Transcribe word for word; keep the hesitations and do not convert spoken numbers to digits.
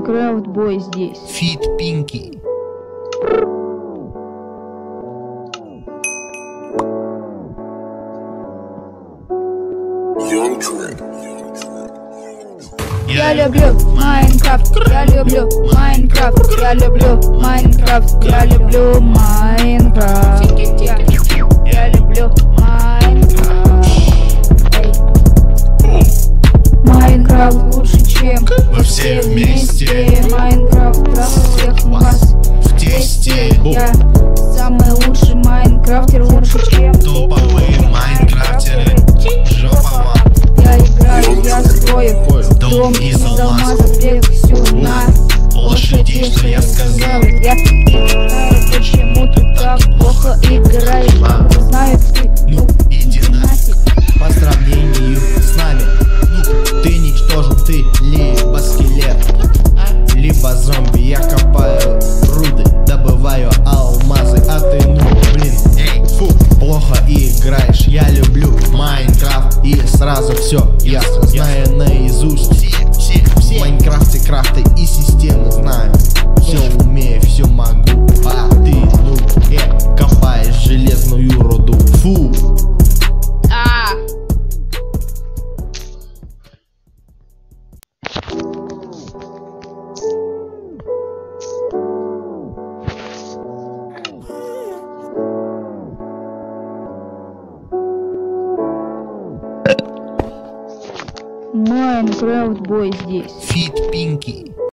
Майнкрафт бой здесь. Фит Пинки. Я люблю Майнкрафт, я люблю Майнкрафт, я люблю Майнкрафт, я люблю Майнкрафт, я, я люблю Майнкрафт. Майнкрафт лучше, чем мы все вместе. Майнкрафт просто всех вас В тесте. Я самый лучший майнкрафтер, лучше, чем топовые майнкрафтеры. Жопа. Я играю, я строю Дом из алмаза. Всю на лошадей, что я сказал. Я играю, почему ты так плохо играешь? Знаю, ты, Ну, иди нафиг. По сравнению с нами, ну, ты ничтожен, ты либо скелет, либо зомби. Я копаю руды, добываю алмазы, а ты, ну, блин, эй, фу, плохо играешь. Я люблю Майнкрафт и сразу все ясно, знаю наизусть. Все, все, В Майнкрафте крафты и системы знаю. Все умею, все могу, а ты, ну, э, копаешь железную руду. Фу. А. Майнкрафт бой здесь. Фит Пинки.